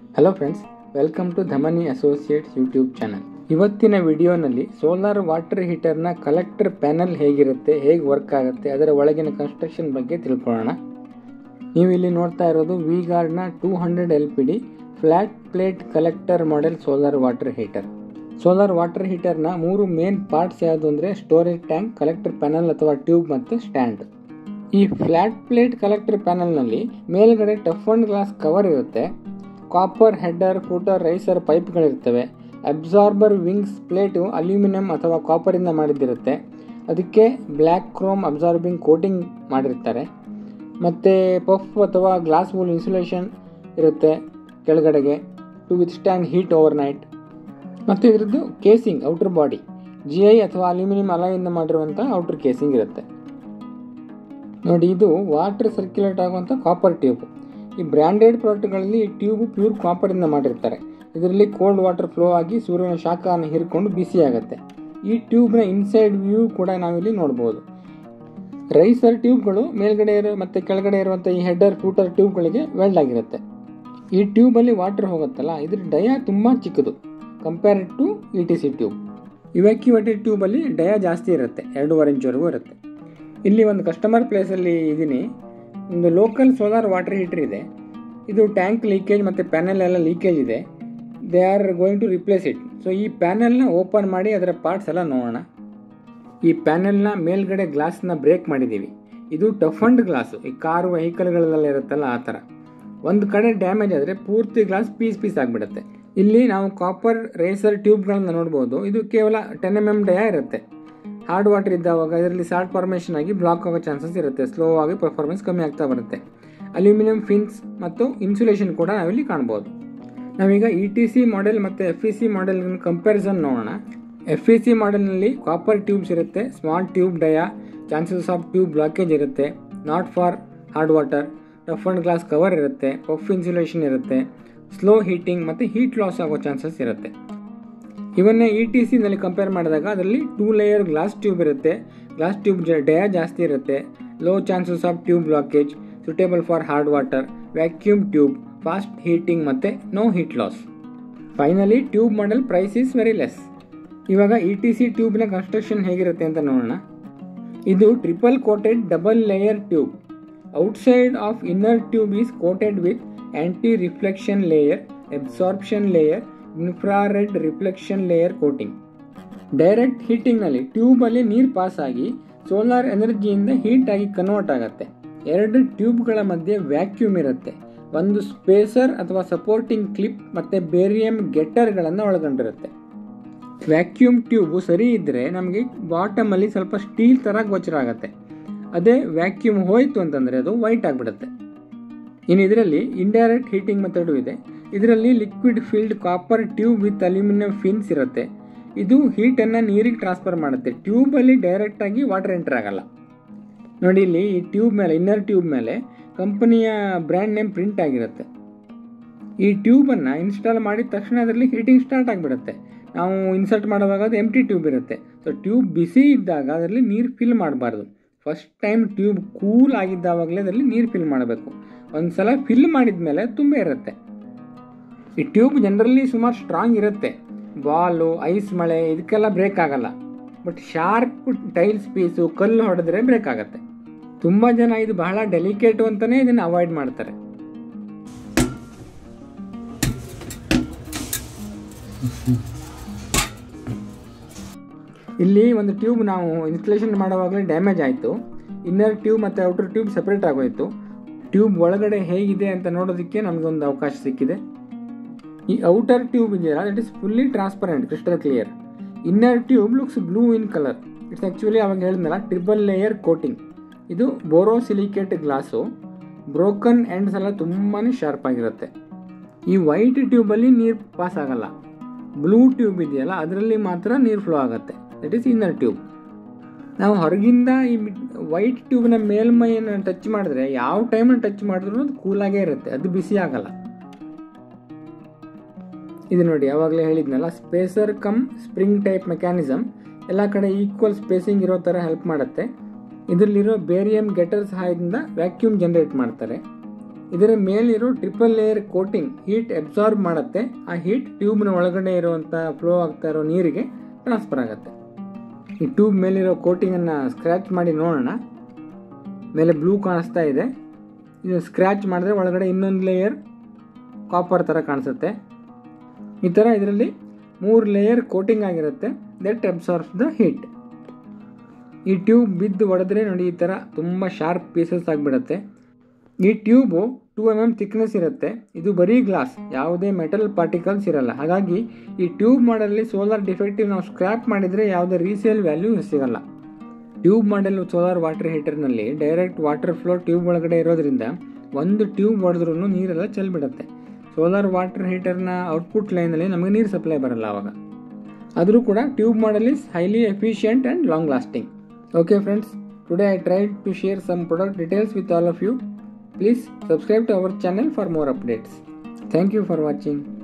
Hello friends, welcome to Dhamani associates YouTube channel. ಇವತ್ತಿನ ವಿಡಿಯೋನಲ್ಲಿ solar water ಹೀಟರ್ನ ಕಲೆಕ್ಟರ್ ಪ್ಯಾನಲ್ ಹೇಗಿರುತ್ತೆ, ಹೇಗೆ ವರ್ಕ್ ಆಗುತ್ತೆ, ಅದರ ಒಳಗಿನ ಕನ್ಸ್ಟ್ರಕ್ಷನ್ ಬಗ್ಗೆ ತಿಳ್ಕೊಳ್ಳೋಣ. ನೀವು ಇಲ್ಲಿ ನೋಡ್ತಾ ಇರೋದು vguardನ 200 LPD flat plate collector model solar water heater. Solar water ಹೀಟರ್ನ 3 ಮೇನ್ ಪಾರ್ಟ್ಸ್ ಯಾವುದು ಅಂದರೆ ಸ್ಟೋರೇಜ್ ಟ್ಯಾಂಕ್, ಕಲೆಕ್ಟರ್ ಪ್ಯಾನಲ್ ಅಥವಾ ಟ್ಯೂಬ್ ಮತ್ತು ಸ್ಟ್ಯಾಂಡ್. ಈ ಫ್ಲಾಟ್ ಪ್ಲೇಟ್ ಕಲೆಕ್ಟರ್ ಪ್ಯಾನಲ್ನಲ್ಲಿ ಮೇಲ್ಗಡೆ ಟಫ್ಹಂಡ್ ಗ್ಲಾಸ್ ಕವರ್ ಇರುತ್ತೆ, ಕಾಪರ್ ಹೆಡ್ಡರ್, ಫೂಟರ್, ರೈಸರ್ ಪೈಪ್ಗಳಿರ್ತವೆ, ಅಬ್ಸಾರ್ಬರ್ ವಿಂಗ್ಸ್ ಪ್ಲೇಟು ಅಲ್ಯೂಮಿನಿಯಂ ಅಥವಾ ಕಾಪರಿಂದ ಮಾಡಿದ್ದಿರುತ್ತೆ, ಅದಕ್ಕೆ ಬ್ಲ್ಯಾಕ್ ಕ್ರೋಮ್ ಅಬ್ಸಾರ್ಬಿಂಗ್ ಕೋಟಿಂಗ್ ಮಾಡಿರ್ತಾರೆ, ಮತ್ತು ಪಫ್ ಅಥವಾ ಗ್ಲಾಸ್ ವೂಲ್ ಇನ್ಸುಲೇಷನ್ ಇರುತ್ತೆ ಕೆಳಗಡೆಗೆ to withstand heat overnight. ಮತ್ತು ಇದರದ್ದು ಕೇಸಿಂಗ್ ಔಟರ್ ಬಾಡಿ GI ಅಥವಾ ಅಲ್ಯೂಮಿನಿಯಂ ಅಲಾಯಿಂದ ಮಾಡಿರುವಂಥ ಔಟರ್ ಕೇಸಿಂಗ್ ಇರುತ್ತೆ. ನೋಡಿ, ಇದು ವಾಟರ್ ಸರ್ಕ್ಯುಲೇಟ್ ಆಗುವಂಥ ಕಾಪರ್ ಟ್ಯೂಬ್. ಈ ಬ್ರ್ಯಾಂಡೆಡ್ ಪ್ರಾಡಕ್ಟ್ಗಳಲ್ಲಿ ಈ ಟ್ಯೂಬ್ ಪ್ಯೂರ್ ಕಾಪರಿಂದ ಮಾಡಿರ್ತಾರೆ. ಇದರಲ್ಲಿ ಕೋಲ್ಡ್ ವಾಟರ್ ಫ್ಲೋ ಆಗಿ ಸೂರ್ಯನ ಶಾಖವನ್ನು ಹೀರಿಕೊಂಡು ಬಿಸಿ ಆಗುತ್ತೆ. ಈ ಟ್ಯೂಬ್ನ ಇನ್ಸೈಡ್ ವ್ಯೂ ಕೂಡ ನಾವಿಲ್ಲಿ ನೋಡ್ಬೋದು. ರೈಸರ್ ಟ್ಯೂಬ್ಗಳು ಮೇಲ್ಗಡೆ ಮತ್ತು ಕೆಳಗಡೆ ಇರುವಂಥ ಈ ಹೆಡ್ಡರ್ ಫೂಟರ್ ಟ್ಯೂಬ್ಗಳಿಗೆ ವೆಲ್ಡ್ ಆಗಿರುತ್ತೆ. ಈ ಟ್ಯೂಬಲ್ಲಿ ವಾಟರ್ ಹೋಗುತ್ತಲ್ಲ, ಇದ್ರ ಡಯಾ ತುಂಬ ಚಿಕ್ಕದು compared to ETC tube. Evacuated ಟ್ಯೂಬಲ್ಲಿ ಡಯಾ ಜಾಸ್ತಿ ಇರುತ್ತೆ, 2.5 ಇಂಚ್ವರೆಗೂ ಇರುತ್ತೆ. ಇಲ್ಲಿ ಒಂದು ಕಸ್ಟಮರ್ ಪ್ಲೇಸಲ್ಲಿ ಇದ್ದೀನಿ. ಒಂದು ಲೋಕಲ್ ಸೋಲಾರ್ ವಾಟರ್ ಹೀಟರ್ ಇದೆ. ಇದು ಟ್ಯಾಂಕ್ ಲೀಕೇಜ್ ಮತ್ತು ಪ್ಯಾನೆಲ್ ಎಲ್ಲ ಲೀಕೇಜ್ ಇದೆ. They are going to replace it. So ಈ ಪ್ಯಾನೆಲ್ನ ಓಪನ್ ಮಾಡಿ ಅದರ ಪಾರ್ಟ್ಸ್ ಎಲ್ಲ ನೋಡೋಣ. ಈ ಪ್ಯಾನೆಲ್ನ ಮೇಲ್ಗಡೆ ಗ್ಲಾಸ್ನ ಬ್ರೇಕ್ ಮಾಡಿದ್ದೀವಿ. ಇದು ಟಫ್ಹಂಡ್ ಗ್ಲಾಸು, ಈ ಕಾರು ವೆಹಿಕಲ್ಗಳೆಲ್ಲ ಇರುತ್ತಲ್ಲ ಆ ಥರ. ಒಂದು ಕಡೆ ಡ್ಯಾಮೇಜ್ ಆದರೆ ಪೂರ್ತಿ ಗ್ಲಾಸ್ ಪೀಸ್ ಆಗಿಬಿಡುತ್ತೆ. ಇಲ್ಲಿ ನಾವು ಕಾಪರ್ ರೇಸರ್ ಟ್ಯೂಬ್ಗಳನ್ನ ನೋಡ್ಬೋದು. ಇದು ಕೇವಲ 10 mm ಡಯಾ ಇರುತ್ತೆ. ಹಾರ್ಡ್ ವಾಟರ್ ಇದ್ದಾವಾಗ ಇದರಲ್ಲಿ ಸಾಲ್ಟ್ ಫಾರ್ಮೇಷನ್ ಆಗಿ ಬ್ಲಾಕ್ ಆಗೋ ಚಾನ್ಸಸ್ ಇರುತ್ತೆ, ಸ್ಲೋ ಆಗಿ ಪರ್ಫಾರ್ಮೆನ್ಸ್ ಕಮ್ಮಿ ಆಗ್ತಾ ಬರುತ್ತೆ. ಅಲ್ಯೂಮಿನಿಯಂ ಫಿನ್ಸ್ ಮತ್ತು ಇನ್ಸುಲೇಷನ್ ಕೂಡ ನಾವಿಲ್ಲಿ ಕಾಣ್ಬೋದು. ನಾವೀಗ ETC ಮಾಡೆಲ್ ಮತ್ತು FPC ಮಾಡೆಲ್ ಕಂಪ್ಯಾರಿಸನ್ ನೋಡೋಣ. FPC ಮಾಡೆಲ್ನಲ್ಲಿ ಕಾಪರ್ ಟ್ಯೂಬ್ಸ್ ಇರುತ್ತೆ, small tube dia, chances of tube blockage ಇರುತ್ತೆ, not for hard water, toughened glass cover ಇರುತ್ತೆ, ಪಫ್ ಇನ್ಸುಲೇಷನ್ ಇರುತ್ತೆ, ಸ್ಲೋ ಹೀಟಿಂಗ್ ಮತ್ತು ಹೀಟ್ ಲಾಸ್ ಆಗೋ ಚಾನ್ಸಸ್ ಇರುತ್ತೆ. ಇವನ್ನೇ ETC ನಲ್ಲಿ ಕಂಪೇರ್ ಮಾಡಿದಾಗ ಅದರಲ್ಲಿ 2 ಲೇಯರ್ ಗ್ಲಾಸ್ ಟ್ಯೂಬ್ ಇರುತ್ತೆ. ಗ್ಲಾಸ್ ಟ್ಯೂಬ್ ಡಯಾ ಜಾಸ್ತಿ ಇರುತ್ತೆ, low chances of tube blockage, suitable for hard water, vacuum tube, fast heating ಮತ್ತು no heat loss. Finally tube model price is very less. ಇವಾಗ ETC ಟ್ಯೂಬ್ನ construction ಹೇಗಿರುತ್ತೆ ಅಂತ ನೋಡೋಣ. ಇದು triple coated double layer tube. Outside of inner tube is coated with anti reflection layer, absorption layer, infrared reflection layer coating. Direct ಹೀಟಿಂಗ್ನಲ್ಲಿ ಟ್ಯೂಬಲ್ಲಿ ನೀರು pass ಆಗಿ ಸೋಲಾರ್ ಎನರ್ಜಿಯಿಂದ ಹೀಟ್ ಆಗಿ ಕನ್ವರ್ಟ್ ಆಗುತ್ತೆ. 2 ಟ್ಯೂಬ್ಗಳ ಮಧ್ಯೆ ವ್ಯಾಕ್ಯೂಮ್ ಇರುತ್ತೆ. ಒಂದು ಸ್ಪೇಸರ್ ಅಥವಾ ಸಪೋರ್ಟಿಂಗ್ ಕ್ಲಿಪ್ ಮತ್ತು ಬೇರಿಯಂ ಗೆಟ್ಟರ್ಗಳನ್ನು ಒಳಗೊಂಡಿರುತ್ತೆ. ವ್ಯಾಕ್ಯೂಮ್ ಟ್ಯೂಬು ಸರಿ ಇದ್ದರೆ ನಮಗೆ ಬಾಟಮಲ್ಲಿ ಸ್ವಲ್ಪ ಸ್ಟೀಲ್ ಥರ ಗೋಚರ ಆಗುತ್ತೆ. ಅದೇ ವ್ಯಾಕ್ಯೂಮ್ ಹೋಯಿತು ಅಂತಂದರೆ ಅದು ವೈಟ್ ಆಗಿಬಿಡುತ್ತೆ. ಇನ್ನು ಇದರಲ್ಲಿ ಇಂಡೈರೆಕ್ಟ್ ಹೀಟಿಂಗ್ ಮೆಥಡು ಇದೆ. ಇದರಲ್ಲಿ liquid filled copper tube with aluminium fins ಇರುತ್ತೆ. ಇದು ಹೀಟನ್ನು ನೀರಿಗೆ ಟ್ರಾನ್ಸ್ಫರ್ ಮಾಡುತ್ತೆ. ಟ್ಯೂಬಲ್ಲಿ ಡೈರೆಕ್ಟಾಗಿ ವಾಟರ್ ಎಂಟರ್ ಆಗಲ್ಲ. ನೋಡಿ, ಇಲ್ಲಿ ಈ ಟ್ಯೂಬ್ ಮೇಲೆ, ಇನ್ನರ್ ಟ್ಯೂಬ್ ಮೇಲೆ ಕಂಪನಿಯ ಬ್ರ್ಯಾಂಡ್ ನೇಮ್ ಪ್ರಿಂಟ್ ಆಗಿರುತ್ತೆ. ಈ ಟ್ಯೂಬನ್ನು ಇನ್ಸ್ಟಾಲ್ ಮಾಡಿದ ತಕ್ಷಣ ಅದರಲ್ಲಿ ಹೀಟಿಂಗ್ ಸ್ಟಾರ್ಟ್ ಆಗಿಬಿಡುತ್ತೆ. ನಾವು ಇನ್ಸರ್ಟ್ ಮಾಡುವಾಗ ಅದು ಎಂಪ್ಟಿ ಟ್ಯೂಬ್ ಇರುತ್ತೆ. ಸೊ ಟ್ಯೂಬ್ ಬಿಸಿ ಇದ್ದಾಗ ಅದರಲ್ಲಿ ನೀರು ಫಿಲ್ ಮಾಡಬಾರ್ದು. ಫಸ್ಟ್ ಟೈಮ್ ಟ್ಯೂಬ್ ಕೂಲ್ ಆಗಿದ್ದಾವಾಗಲೇ ಅದರಲ್ಲಿ ನೀರು ಫಿಲ್ ಮಾಡಬೇಕು. ಒಂದು ಸಲ ಫಿಲ್ ಮಾಡಿದ ಮೇಲೆ ತುಂಬ ಇರುತ್ತೆ. ಈ ಟ್ಯೂಬ್ ಜನರಲಿ ಸುಮಾರು ಸ್ಟ್ರಾಂಗ್ ಇರುತ್ತೆ. ಬಾಲು, ಐಸ್, ಮಳೆ ಇದಕ್ಕೆಲ್ಲ ಬ್ರೇಕ್ ಆಗಲ್ಲ. ಬಟ್ ಶಾರ್ಪ್ ಟೈಲ್ಸ್ ಪೀಸು, ಕಲ್ಲು ಹೊಡೆದ್ರೆ ಬ್ರೇಕ್ ಆಗುತ್ತೆ. ತುಂಬ ಜನ ಇದು ಬಹಳ ಡೆಲಿಕೇಟು ಅಂತಲೇ ಇದನ್ನು ಅವಾಯ್ಡ್ ಮಾಡ್ತಾರೆ. ಇಲ್ಲಿ ಒಂದು ಟ್ಯೂಬ್ ನಾವು ಇನ್ಸ್ಟಾಲೇಷನ್ ಮಾಡುವಾಗಲೇ ಡ್ಯಾಮೇಜ್ ಆಯಿತು. ಇನ್ನರ್ ಟ್ಯೂಬ್ ಮತ್ತು ಔಟರ್ ಟ್ಯೂಬ್ ಸಪ್ರೇಟ್ ಆಗೋಯಿತು. ಟ್ಯೂಬ್ ಒಳಗಡೆ ಹೇಗಿದೆ ಅಂತ ನೋಡೋದಕ್ಕೆ ನಮಗೊಂದು ಅವಕಾಶ ಸಿಕ್ಕಿದೆ. ಈ ಔಟರ್ ಟ್ಯೂಬ್ ಇದೆಯಲ್ಲ, that is fully transparent, crystal clear. Inner tube looks blue in colour. It's actually ಅವಾಗ ಹೇಳಿದ್ನಲ್ಲ ಟ್ರಿಪಲ್ ಲೇಯರ್ ಕೋಟಿಂಗ್. ಇದು ಬೋರೋಸಿಲಿಕೇಟ್ ಗ್ಲಾಸು. ಬ್ರೋಕನ್ ಎಂಡ್ಸ್ ಎಲ್ಲ ತುಂಬಾ ಶಾರ್ಪ್ ಆಗಿರುತ್ತೆ. ಈ ವೈಟ್ ಟ್ಯೂಬಲ್ಲಿ ನೀರು ಪಾಸ್ ಆಗಲ್ಲ. ಬ್ಲೂ ಟ್ಯೂಬ್ ಇದೆಯಲ್ಲ ಅದರಲ್ಲಿ ಮಾತ್ರ ನೀರು ಫ್ಲೋ ಆಗುತ್ತೆ. That is inner tube. ನಾವು ಹೊರಗಿಂದ ಈ ವೈಟ್ ಟ್ಯೂಬ್ನ ಮೇಲ್ಮೈಯನ್ನು ಟಚ್ ಮಾಡಿದ್ರೆ ಯಾವ ಟೈಮನ್ನು ಟಚ್ ಮಾಡಿದ್ರೂ ಅದು ಕೂಲಾಗೇ ಇರುತ್ತೆ, ಅದು ಬಿಸಿ ಆಗಲ್ಲ. ಇದು ನೋಡಿ, ಯಾವಾಗಲೇ ಹೇಳಿದ್ನಲ್ಲ, spacer come spring type mechanism. ಎಲ್ಲ ಕಡೆ ಈಕ್ವಲ್ ಸ್ಪೇಸಿಂಗ್ ಇರೋ ಥರ ಹೆಲ್ಪ್ ಮಾಡುತ್ತೆ. ಇದರಲ್ಲಿರೋ ಬೇರಿಯಂ ಗೆಟರ್ ಸಹಾಯದಿಂದ ವ್ಯಾಕ್ಯೂಮ್ ಜನರೇಟ್ ಮಾಡ್ತಾರೆ. ಇದರ ಮೇಲಿರೋ triple layer coating heat absorb ಮಾಡುತ್ತೆ. ಆ ಹೀಟ್ ಟ್ಯೂಬ್ನ ಒಳಗಡೆ ಇರುವಂಥ ಫ್ಲೋ ಆಗ್ತಾ ಇರೋ ನೀರಿಗೆ ಟ್ರಾನ್ಸ್ಫರ್ ಆಗುತ್ತೆ. ಈ ಟ್ಯೂಬ್ ಮೇಲಿರೋ ಕೋಟಿಂಗನ್ನು ಸ್ಕ್ರ್ಯಾಚ್ ಮಾಡಿ ನೋಡೋಣ. ಮೇಲೆ ಬ್ಲೂ ಕಾಣಿಸ್ತಾ ಇದೆ. ಇದು ಸ್ಕ್ರ್ಯಾಚ್ ಮಾಡಿದ್ರೆ ಒಳಗಡೆ ಇನ್ನೊಂದು ಲೇಯರ್ ಕಾಪರ್ ಥರ ಕಾಣಿಸುತ್ತೆ. ಈ ಥರ ಇದರಲ್ಲಿ 3 ಲೇಯರ್ ಕೋಟಿಂಗ್ ಆಗಿರುತ್ತೆ. That absorbs the heat. ಈ ಟ್ಯೂಬ್ ಬಿದ್ದು ಹೊಡೆದ್ರೆ ನೋಡಿ ಈ ಥರ ತುಂಬ ಶಾರ್ಪ್ ಪೀಸಸ್ ಆಗಿಬಿಡುತ್ತೆ. ಈ ಟ್ಯೂಬು 2 mm ಥಿಕ್ನೆಸ್ ಇರುತ್ತೆ. ಇದು ಬರೀ ಗ್ಲಾಸ್, ಯಾವುದೇ ಮೆಟಲ್ ಪಾರ್ಟಿಕಲ್ಸ್ ಇರಲ್ಲ. ಹಾಗಾಗಿ ಈ ಟ್ಯೂಬ್ ಮಾಡಲ್ಲಿ ಸೋಲಾರ್ ಡಿಫೆಕ್ಟಿವ್ ನಾವು ಸ್ಕ್ರ್ಯಾಪ್ ಮಾಡಿದರೆ ಯಾವುದೇ ರೀಸೇಲ್ ವ್ಯಾಲ್ಯೂ ಸಿಗಲ್ಲ. ಟ್ಯೂಬ್ ಮಾಡಲ್ ಸೋಲಾರ್ ವಾಟರ್ ಹೀಟರ್ನಲ್ಲಿ ಡೈರೆಕ್ಟ್ ವಾಟರ್ ಫ್ಲೋ ಟ್ಯೂಬ್ ಒಳಗಡೆ ಇರೋದ್ರಿಂದ ಒಂದು ಟ್ಯೂಬ್ ಹೊಡೆದ್ರೂ ನೀರೆಲ್ಲ ಚೆಲ್ಬಿಡುತ್ತೆ. ಸೋಲಾರ್ ವಾಟರ್ ಹೀಟರ್ನ ಔಟ್ಪುಟ್ ಲೈನಲ್ಲಿ ನಮಗೆ ನೀರು ಸಪ್ಲೈ ಬರಲ್ಲ ಆವಾಗ. ಆದರೂ ಕೂಡ tube model is highly efficient and long lasting. Okay friends, today I tried to share some product details with all of you. Please subscribe to our channel for more updates. Thank you for watching.